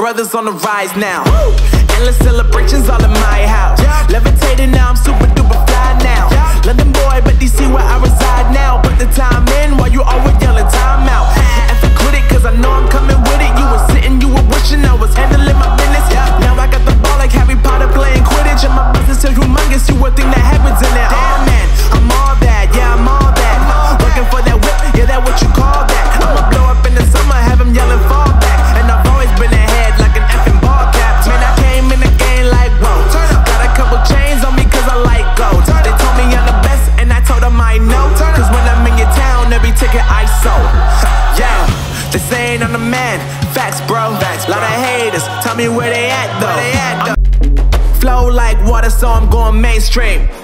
brothers on the rise now. Endless celebrations all in my house. Levitating now, I'm super duper fly now. London boy, but DC where I reside now. Put the time in while you always yelling time out. And for quit it, cause I know I'm coming with it. You were sitting, you were wishing I was handling my business. Now I got the ball like Harry Potter playing Quidditch. And my business is humongous, you would think that happens in it. Oh man, I'm all that, yeah, I'm all that. Looking for that whip, yeah, that what you call that. I'ma blow up in the summer, have them yelling fall back. And I've always been ahead like an effing ball cap. Man, I came in the game like, whoa. Got a couple chains on me cause I like gold. They told me I'm the best and I told them I know. Cause when I'm in your town, every ticket I sold. Yeah, they saying I'm the man. Facts, bro. Lot of haters, tell me where they at though. Flow like water, so I'm going mainstream.